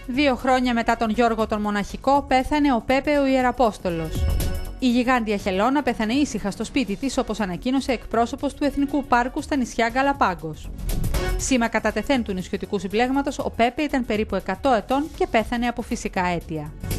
2 χρόνια μετά τον Γιώργο τον Μοναχικό πέθανε ο Πέπε ο Ιεραπόστολος. Η γιγάντια χελώνα πέθανε ήσυχα στο σπίτι της, όπως ανακοίνωσε εκπρόσωπος του Εθνικού Πάρκου στα νησιά Γκαλαπάγκος. Σήμα κατά τεθέν του νησιωτικού συμπλέγματος, ο Πέπε ήταν περίπου 100 ετών και πέθανε από φυσικά αίτια.